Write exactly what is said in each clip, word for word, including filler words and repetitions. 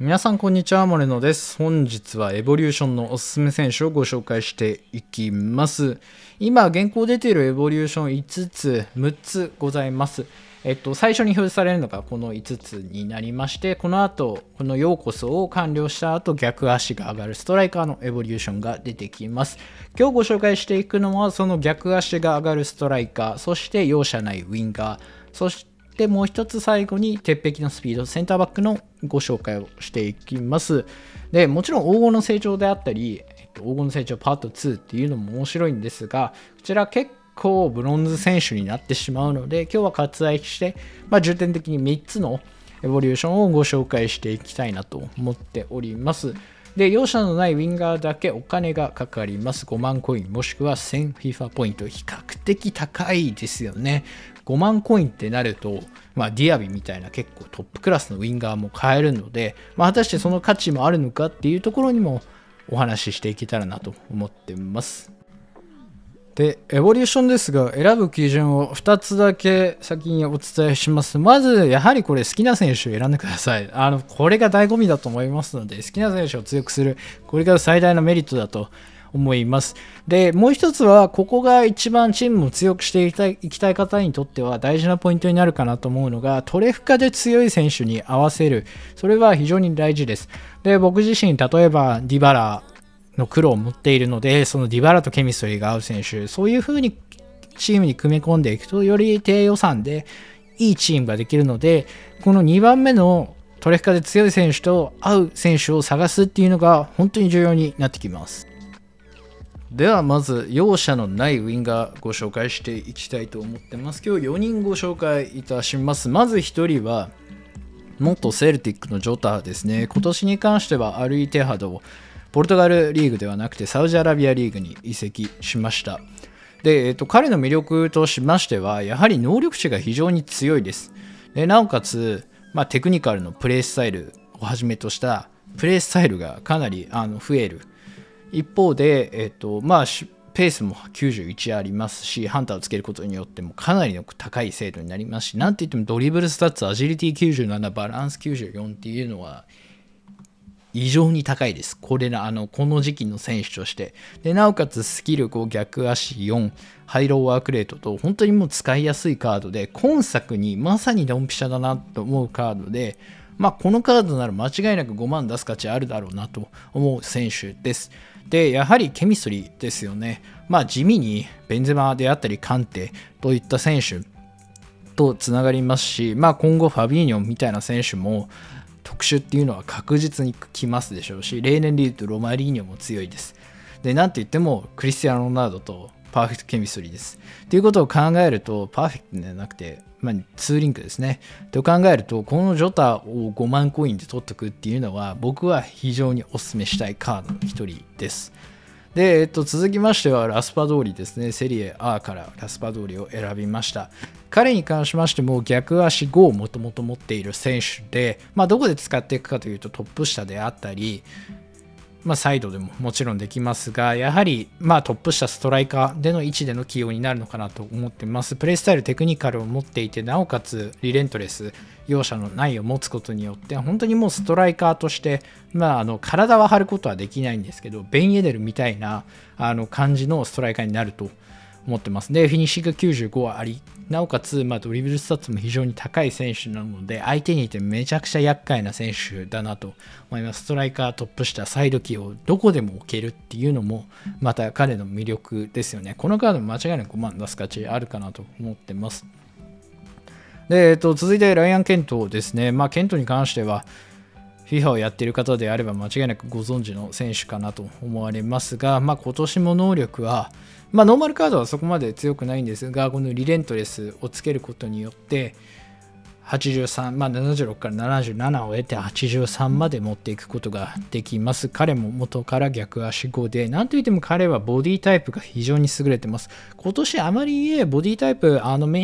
皆さんこんにちは、モレノです。本日はエボリューションのおすすめ選手をご紹介していきます。今現行出ているエボリューションいつつ、むっつございます。えっと、最初に表示されるのがこのいつつになりまして、この後、このようこそを完了した後、逆足が上がるストライカーのエボリューションが出てきます。今日ご紹介していくのは、その逆足が上がるストライカー、そして容赦ないウィンガー、そしてでもう一つ最後に鉄壁のスピードセンターバックのご紹介をしていきます。でもちろん黄金の成長であったり、えっと、黄金の成長パートツーっていうのも面白いんですが、こちら結構ブロンズ選手になってしまうので、今日は割愛して、まあ、重点的にみっつのエボリューションをご紹介していきたいなと思っております。で、容赦のないウィンガーだけお金がかかります。ごまんコインもしくは せんフィファ ポイント。比較的高いですよね。ごまんコインってなると、まあ、ディアビみたいな結構トップクラスのウィンガーも買えるので、まあ、果たしてその価値もあるのかっていうところにもお話ししていけたらなと思ってます。で、エボリューションですが、選ぶ基準をふたつだけ先にお伝えします。まず、やはりこれ好きな選手を選んでください。あの、これが醍醐味だと思いますので、好きな選手を強くする、これが最大のメリットだと思います。で、もう一つは、ここが一番チームを強くしていきたい、いきたい方にとっては大事なポイントになるかなと思うのが、トレフカで強い選手に合わせる。それは非常に大事です。で、僕自身、例えばディバラの苦労を持っているので、そのディバラとケミストリーが合う選手、そういう風にチームに組み込んでいくと、より低予算でいいチームができるので、このにばんめのトレフカで強い選手と合う選手を探すっていうのが本当に重要になってきます。ではまず容赦のないウィンガーご紹介していきたいと思ってます。今日よにんご紹介いたします。まずひとりは元セルティックのジョタですね。今年に関してはアルイテハドをポルトガルリーグではなくてサウジアラビアリーグに移籍しました。で、えっと、彼の魅力としましてはやはり能力値が非常に強いです。でなおかつ、まあ、テクニカルのプレースタイルをはじめとしたプレースタイルがかなりあの増える。一方で、えっとまあ、ペースもきゅうじゅういちありますし、ハンターをつけることによってもかなりの高い精度になりますし、なんて言ってもドリブルスタッツ、アジリティきゅうじゅうなな、バランスきゅうじゅうよんっていうのは異常に高いです。これあのこの時期の選手として。でなおかつスキルご、逆足よん、ハイローワークレートと本当にもう使いやすいカードで、今作にまさにドンピシャだなと思うカードで、まあ、このカードなら間違いなくごまん出す価値あるだろうなと思う選手です。で、やはりケミストリーですよね。まあ地味にベンゼマであったりカンテといった選手とつながりますし、まあ今後ファビーニョみたいな選手も特殊っていうのは確実に来ますでしょうし、例年で言うとロマリーニョも強いです。で、なんて言ってもクリスティアーノ・ロナウドとパーフェクトケミストリーです。ということを考えると、パーフェクトではなくて、まあ、ツーリンクですね。と考えると、このジョタをごまんコインで取っておくっていうのは、僕は非常にお勧めしたいカードの一人です。で、えっと、続きましては、ラスパドーリですね。セリエ A からラスパドーリを選びました。彼に関しましても、逆足ごをもともと持っている選手で、まあ、どこで使っていくかというと、トップ下であったり、まあ、サイドでももちろんできますが、やはりまあトップ下ストライカーでの位置での起用になるのかなと思っています。プレイスタイル、テクニカルを持っていて、なおかつリレントレス、容赦のないを持つことによって、本当にもうストライカーとして、まあ、あの体は張ることはできないんですけど、ベン・エデルみたいなあの感じのストライカーになると思ってます。で、フィニッシングきゅうじゅうごはあり、なおかつ、まあ、ドリブルスタッツも非常に高い選手なので、相手にいてめちゃくちゃ厄介な選手だなと思います。ストライカー、トップ下、サイド起用、どこでも置けるっていうのも、また彼の魅力ですよね。このカードも間違いなくごまん出す価値あるかなと思ってます。で、えっと、続いてライアン・ケントですね。まあ、ケントに関しては、フィファ をやっている方であれば間違いなくご存知の選手かなと思われますが、まあ、今年も能力は、まあ、ノーマルカードはそこまで強くないんですが、このリレントレスをつけることによってはちじゅうさん、まあ、ななじゅうろくからななじゅうななを得てはちじゅうさんまで持っていくことができます。彼も元から逆足ごで、なんといっても彼はボディタイプが非常に優れてます。今年あまりボディタイプあのメイ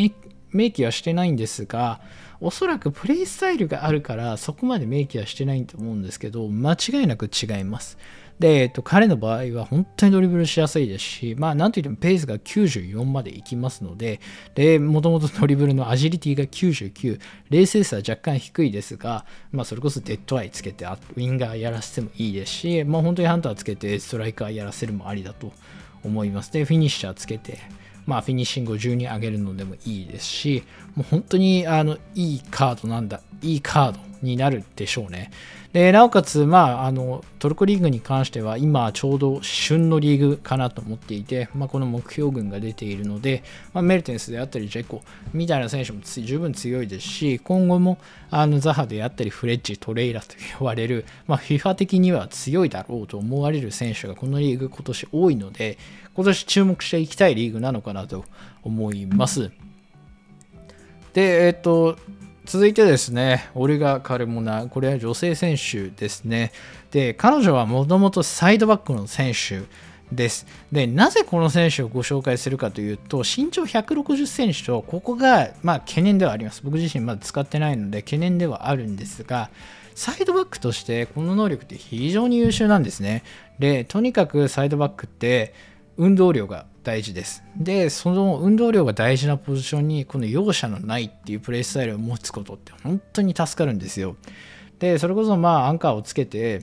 明記はしてないんですが、おそらくプレイスタイルがあるからそこまで明記はしてないと思うんですけど、間違いなく違います。で、えっと、彼の場合は本当にドリブルしやすいですし、まあなんといってもペースがきゅうじゅうよんまでいきますので、で、もともとドリブルのアジリティがきゅうじゅうきゅう、冷静さは若干低いですが、まあそれこそデッドアイつけてウィンガーやらせてもいいですし、まあ本当にハンターつけてストライカーやらせるもありだと思います。で、フィニッシャーつけて、まあフィニッシングをじゅうに上げるのでもいいですし、もう本当にあのいいカードなんだ、いいカードになるでしょうね。で、なおかつ、まあ、あのトルコリーグに関しては今ちょうど旬のリーグかなと思っていて、まあ、この目標群が出ているので、まあ、メルテンスであったりジェコみたいな選手も十分強いですし、今後もあのザハであったりフレッジ、トレイラと呼ばれる、まあ、FIFA 的には強いだろうと思われる選手がこのリーグ今年多いので、今年注目していきたいリーグなのかなと思います。で、えっと続いてですね、オルガ・カルモナ、これは女性選手ですね。で、彼女はもともとサイドバックの選手です。で、なぜこの選手をご紹介するかというと、身長ひゃくろくじゅっセンチと、ここが、まあ、懸念ではあります。僕自身まだ使ってないので、懸念ではあるんですが、サイドバックとしてこの能力って非常に優秀なんですね。で、とにかくサイドバックって運動量が大事です。で、その運動量が大事なポジションにこの容赦のないっていうプレイスタイルを持つことって本当に助かるんですよ。で、それこそまあアンカーをつけて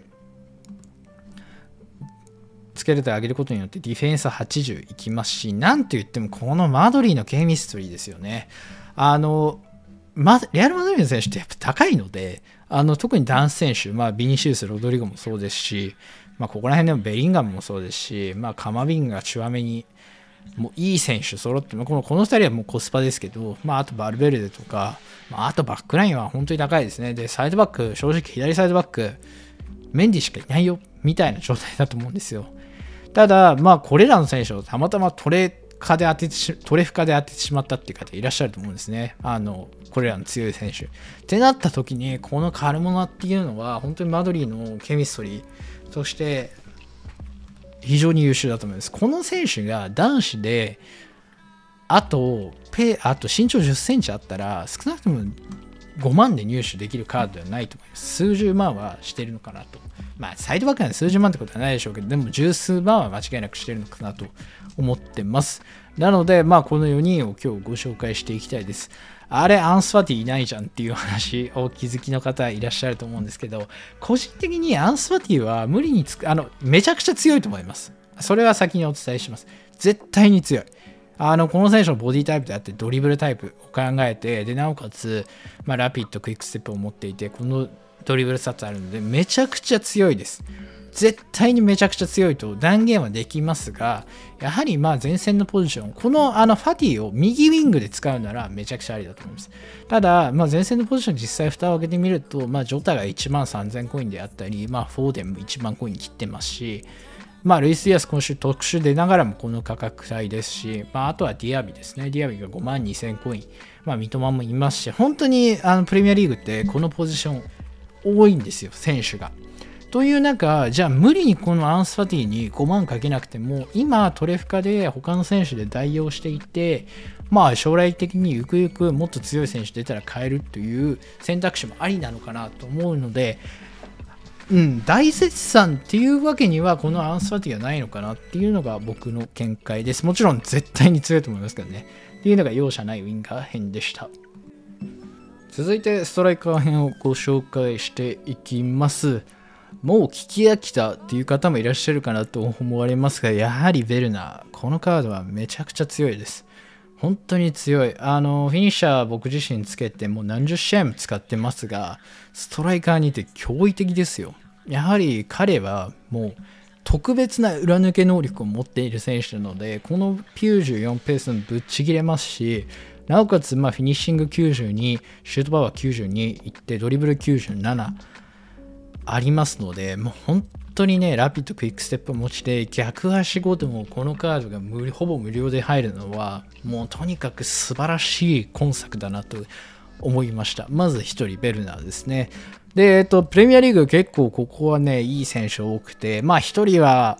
つけてあげることによってディフェンスはちじゅういきますし、なんと言ってもこのマドリーのケミストリーですよね。あのま、レアル・マドリーの選手ってやっぱ高いので、あの特に男子選手、まあ、ビニシウス、ロドリゴもそうですし、まあ、ここら辺でもベリンガムもそうですし、まあ、カマビンガ、チュアメにもういい選手揃って、まあ、このこのふたりはもうコスパですけど、まあ、あとバルベルデとか、まあ、あとバックラインは本当に高いですね。で、サイドバック、正直左サイドバック、メンディしかいないよみたいな状態だと思うんですよ。ただ、まあ、これらの選手をたまたまトレカで当ててしトレフカで当ててしまったっていう方いらっしゃると思うんですね。あのこれらの強い選手。ってなった時に、このカルモナっていうのは、本当にマドリーのケミストリー、そして非常に優秀だと思います。この選手が男子で、あと、ペあと身長じゅっセンチあったら、少なくともごまんで入手できるカードではないと思います。数十万はしてるのかなと。まあ、サイドバックなんで数十万ってことはないでしょうけど、でも十数万は間違いなくしてるのかなと思ってます。なので、まあ、このよにんを今日ご紹介していきたいです。あれ、アンスファティいないじゃんっていう話をお気づきの方いらっしゃると思うんですけど、個人的にアンスファティは無理につく、あの、めちゃくちゃ強いと思います。それは先にお伝えします。絶対に強い。あのこの選手のボディタイプであってドリブルタイプを考えて、でなおかつ、まあ、ラピッドクイックステップを持っていて、このドリブルスタッツあるのでめちゃくちゃ強いです。絶対にめちゃくちゃ強いと断言はできますが、やはりまあ前線のポジション、このあのファティを右ウィングで使うならめちゃくちゃありだと思います。ただ、まあ、前線のポジション実際蓋を開けてみると、まあ、ジョタがいちまんさんぜんコインであったり、まあ、フォーデンもいちまんコイン切ってますし、まあ、ルイス・ディアス今週特殊でながらもこの価格帯ですし、まあ、あとはディアビですね。ディアビがごまんにせんコイン。まあ、三笘もいますし、本当にあのプレミアリーグってこのポジション多いんですよ、選手が。という中、じゃあ無理にこのアンスファティにごまんかけなくても、今トレフカで他の選手で代用していて、まあ将来的にゆくゆくもっと強い選手出たら変えるという選択肢もありなのかなと思うので、うん、大絶賛っていうわけにはこのアンスファティはないのかなっていうのが僕の見解です。もちろん絶対に強いと思いますけどね。っていうのが容赦ないウィンガー編でした。続いてストライカー編をご紹介していきます。もう聞き飽きたっていう方もいらっしゃるかなと思われますが、やはりベルナー、このカードはめちゃくちゃ強いです。本当に強い。あのフィニッシャー僕自身つけてもう何十試合も使ってますが、ストライカーにて驚異的ですよ。やはり彼はもう特別な裏抜け能力を持っている選手なので、このきゅうじゅうよんペースもぶっちぎれますし、なおかつまあフィニッシングきゅうじゅうに、シュートパワーきゅうじゅうにいって、ドリブルきゅうじゅうななありますので、もう本当にね、ラピッドクイックステップを持ちで逆足ごともこのカードが無ほぼ無料で入るのは、もうとにかく素晴らしい今作だなと思いました。まずひとりベルナーですね。で、えっと、プレミアリーグ結構ここはね、いい選手多くて、まあひとりは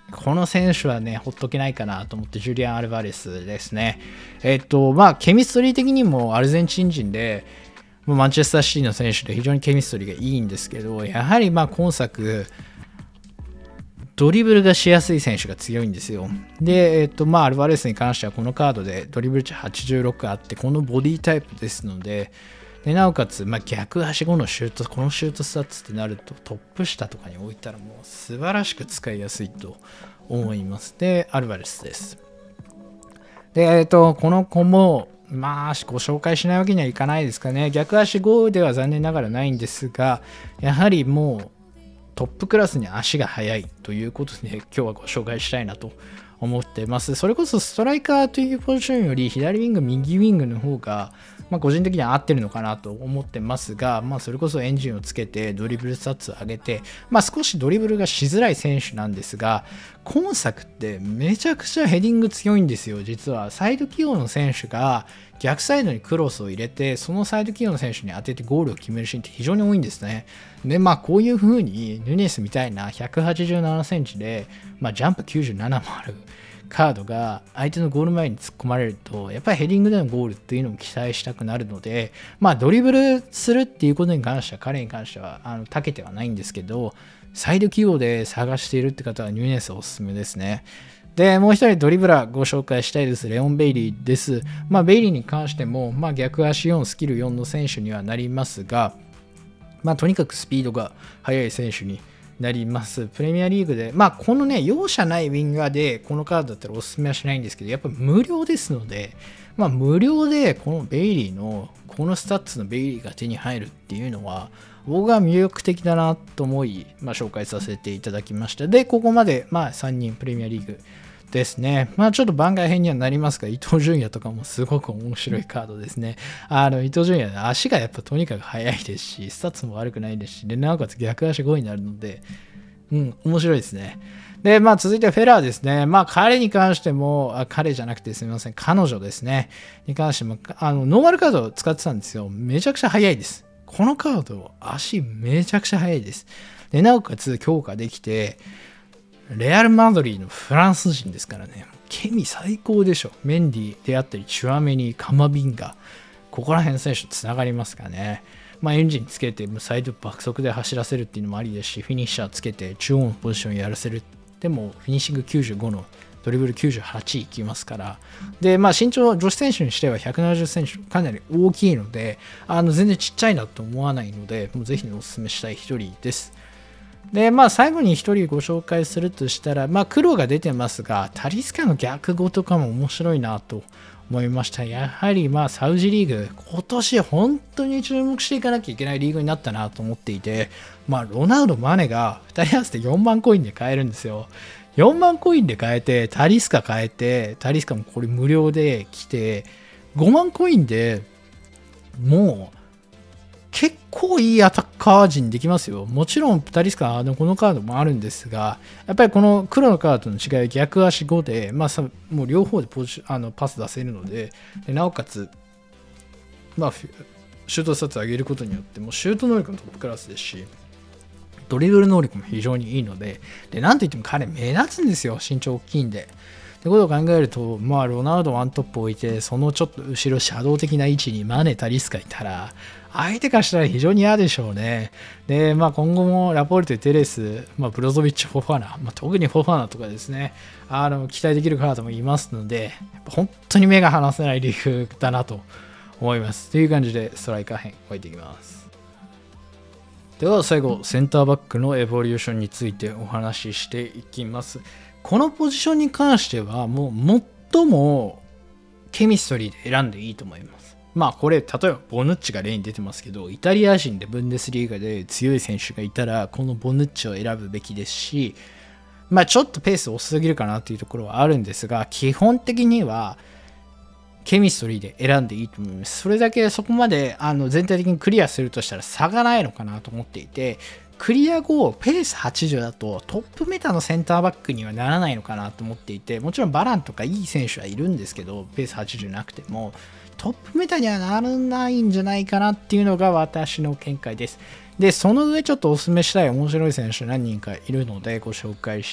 この選手はね、ほっとけないかなと思って、ジュリアン・アルバレスですね。えっと、まあ、ケミストリー的にもアルゼンチン人で、マンチェスターシティの選手で非常にケミストリーがいいんですけど、やはりまあ今作、ドリブルがしやすい選手が強いんですよ。で、えっと、まあ、アルバレスに関してはこのカードでドリブル値はちじゅうろくあって、このボディタイプですので、でなおかつ、まあ、逆足後のシュート、このシュートスタッツってなると、トップ下とかに置いたらもう素晴らしく使いやすいと思います。で、アルバレスです。で、えっと、この子も、まあ、ご紹介しないわけにはいかないですかね。逆足ごでは残念ながらないんですが、やはりもうトップクラスに足が速いということで、今日はご紹介したいなと思ってます。それこそストライカーというポジションより左ウィング、右ウィングの方が、まあ、個人的には合ってるのかなと思ってますが、まあ、それこそエンジンをつけてドリブルスタッツを上げて、まあ、少しドリブルがしづらい選手なんですが、今作ってめちゃくちゃヘディング強いんですよ。実はサイド起用の選手が逆サイドにクロスを入れて、そのサイド起用の選手に当ててゴールを決めるシーンって非常に多いんですね。で、まあこういう風にヌネスみたいなひゃくはちじゅうななセンチで、まあ、ジャンプきゅうじゅうななもあるカードが相手のゴール前に突っ込まれると、やっぱりヘディングでのゴールっていうのも期待したくなるので、まあドリブルするっていうことに関しては、彼に関してはあの長けてはないんですけど、サイド起用で探しているって方はニューネスおすすめですね。で、もう一人ドリブラーご紹介したいです。レオン・ベイリーです。まあベイリーに関しても、まあ逆足よん、スキルよんの選手にはなりますが、まあとにかくスピードが速い選手になります。プレミアリーグで、まあこのね、容赦ないウィンガーでこのカードだったらおすすめはしないんですけど、やっぱ無料ですので、まあ無料でこのベイリーの、このスタッツのベイリーが手に入るっていうのは、僕は魅力的だなと思い、まあ、紹介させていただきました。で、ここまで、まあ、さんにんプレミアリーグですね。まあ、ちょっと番外編にはなりますが、伊東純也とかもすごく面白いカードですね。あの、伊東純也、足がやっぱとにかく速いですし、スタッツも悪くないですし、で、なおかつ逆足ごになるので、うん、面白いですね。で、まあ、続いてフェラーですね。まあ、彼に関しても、あ彼じゃなくてすみません、彼女ですね。に関しても、あの、ノーマルカードを使ってたんですよ。めちゃくちゃ速いです。このカード、足めちゃくちゃ速いです。で、なおかつ強化できて、レアル・マドリーのフランス人ですからね、ケミ最高でしょ。メンディであったり、チュアメニ、カマビンガ、ここら辺の選手とつながりますからね。まあ、エンジンつけて、サイド爆速で走らせるっていうのもありですし、フィニッシャーつけて、中央のポジションやらせる。でも、フィニッシングきゅうじゅうごのドリブルきゅうじゅうはちいきますから。で、まあ身長、女子選手にしてはひゃくななじゅっセンチ、かなり大きいので、あの全然ちっちゃいなと思わないので、もうぜひお勧めしたい一人です。で、まあ最後に一人ご紹介するとしたら、まあ黒が出てますが、タリスカの逆語とかも面白いなと思いました。やはりまあサウジリーグ、今年本当に注目していかなきゃいけないリーグになったなと思っていて、まあロナウド、マネがふたり合わせてよんまんコインで買えるんですよ。よんまんコインで買えて、タリスカ買えて、タリスカもこれ無料で来て、ごまんコインでもう結構いいアタッカー陣できますよ。もちろんタリスカあのこのカードもあるんですが、やっぱりこの黒のカードの違いは逆足ごで、まあ、さもう両方でポジあのパス出せるの で, でなおかつ、まあ、シュートスタッツ上げることによってもうシュート能力のトップクラスですし、ドリブル能力も非常にいいので、で、なんといっても彼目立つんですよ、身長大きいんで。ってことを考えると、まあ、ロナウドワントップ置いて、そのちょっと後ろ、シャドウ的な位置にマネ、タリスカいたら、相手からしたら非常に嫌でしょうね。で、まあ、今後もラポルテ、テレス、まあ、ブロゾビッチ、フォファナ、まあ、特にフォファナとかですね、あの期待できるカードもいますので、本当に目が離せないリーグだなと思います。という感じで、ストライカー編、終えていきます。では最後、センターバックのエボリューションについてお話ししていきます。このポジションに関しては、もう最もケミストリーで選んでいいと思います。まあこれ、例えばボヌッチが例に出てますけど、イタリア人でブンデスリーガで強い選手がいたら、このボヌッチを選ぶべきですし、まあちょっとペース遅すぎるかなというところはあるんですが、基本的には、ケミストリーで選んでいいと思います。それだけそこまであの全体的にクリアするとしたら差がないのかなと思っていて、クリア後ペースはちじゅうだとトップメタのセンターバックにはならないのかなと思っていて、もちろんバランとかいい選手はいるんですけど、ペースはちじゅうなくてもトップメタにはならないんじゃないかなっていうのが私の見解です。で、その上ちょっとお勧めしたい面白い選手何人かいるのでご紹介してい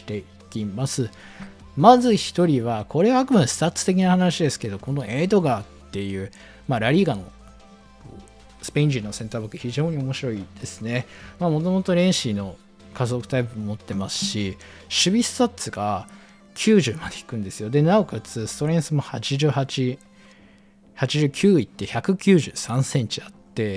きます。まずひとりは、これはあくまでスタッツ的な話ですけど、このエドガーっていう、まあ、ラリーガのスペイン人のセンターバック非常に面白いですね。もともとレンシーの加速タイプ持ってますし、守備スタッツがきゅうじゅうまでいくんですよ。で、なおかつストレンスもはちじゅうはち、はちじゅうきゅういってひゃくきゅうじゅうさんセンチあって、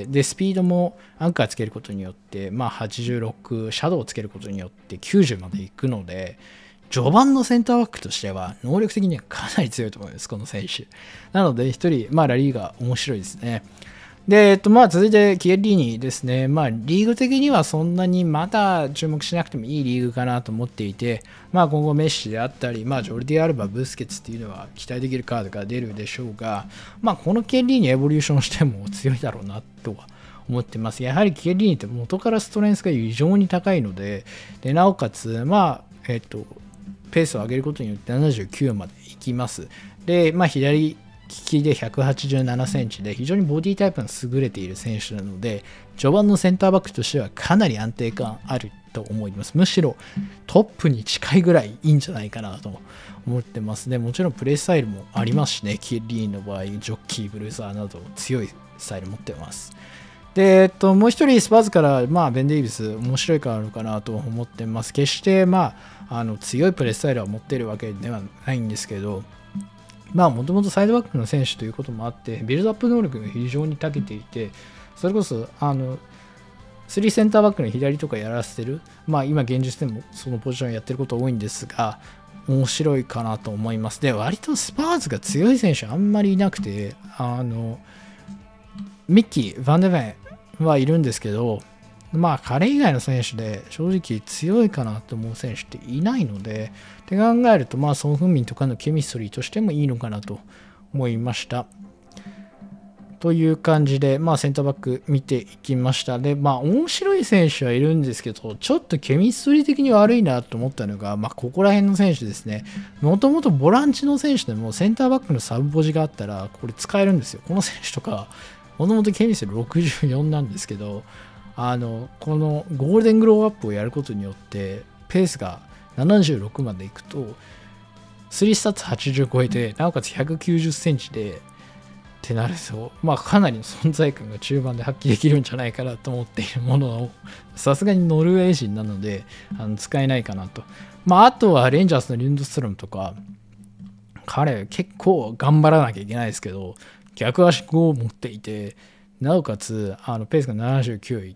で、スピードもアンカーつけることによって、まあはちじゅうろく、シャドウをつけることによってきゅうじゅうまでいくので、序盤のセンターバックとしては能力的にはかなり強いと思います、この選手。なので、ひとり、まあラリーが面白いですね。で、えっと、まあ、続いて、キエリーニですね。まあ、リーグ的にはそんなにまだ注目しなくてもいいリーグかなと思っていて、まあ、今後メッシであったり、まあ、ジョルディ・アルバ、ブスケツっていうのは期待できるカードが出るでしょうが、まあ、このキエリーニエボリューションしても強いだろうなとは思ってます。やはりキエリーニって元からストレンスが非常に高いので、でなおかつ、まあ、えっと、ペースを上げることによってななじゅうきゅうまでいきます。で、まあ、左利きでひゃくはちじゅうななセンチで非常にボディタイプが優れている選手なので、序盤のセンターバックとしてはかなり安定感あると思います。むしろトップに近いぐらいいいんじゃないかなと思ってますね。もちろんプレースタイルもありますしね、キエリーの場合、ジョッキー、ブルーザーなど強いスタイル持ってます。で、えっと、もう一人スパーズから、まあ、ベン・デイビス面白いからかなと思ってます。決して、まあ、あの強いプレースタイルは持っているわけではないんですけど、まあもともとサイドバックの選手ということもあってビルドアップ能力が非常に長けていて、それこそあのスリーセンターバックの左とかやらせてる、まあ今現実でもそのポジションやってること多いんですが、面白いかなと思います。で、割とスパーズが強い選手あんまりいなくて、あのミッキー・ヴァンデベンはいるんですけど、まあ彼以外の選手で正直強いかなと思う選手っていないので、って考えると、まあソン・フンミンとかのケミストリーとしてもいいのかなと思いました。という感じで、まあセンターバック見ていきました。で、まあ面白い選手はいるんですけど、ちょっとケミストリー的に悪いなと思ったのが、まあここら辺の選手ですね。もともとボランチの選手でもセンターバックのサブポジがあったら、これ使えるんですよ。この選手とか、もともとケミストリーろくじゅうよんなんですけど、あのこのゴールデングローアップをやることによってペースがななじゅうろくまでいくとスリースタッツはちじゅう超えて、なおかつひゃくきゅうじゅっセンチでってなると、まあかなりの存在感が中盤で発揮できるんじゃないかなと思っているものを、さすがにノルウェー人なのであの使えないかなと。まああとはレンジャースのリュンドストロムとか、彼結構頑張らなきゃいけないですけど逆足ごを持っていて、なおかつあのペースがななじゅうきゅういって、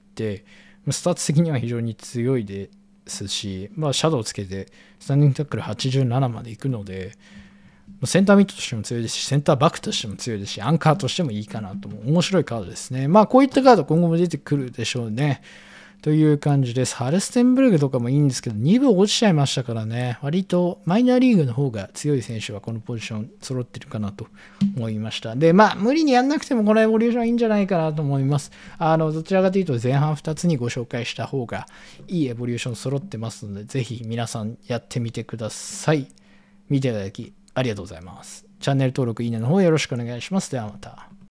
スタッツ的には非常に強いですし、まあ、シャドウつけてスタンディングタックルはちじゅうななまで行くので、センターミットとしても強いですし、センターバックとしても強いですし、アンカーとしてもいいかなと思う面白いカードですね。まあこういったカード今後も出てくるでしょうね。という感じです。ハルステンブルグとかもいいんですけど、に部落ちちゃいましたからね、割とマイナーリーグの方が強い選手はこのポジション揃ってるかなと思いました。で、まあ、無理にやんなくてもこのエボリューションいいんじゃないかなと思います。あの、どちらかというと前半ふたつにご紹介した方がいいエボリューション揃ってますので、ぜひ皆さんやってみてください。見ていただきありがとうございます。チャンネル登録、いいねの方よろしくお願いします。ではまた。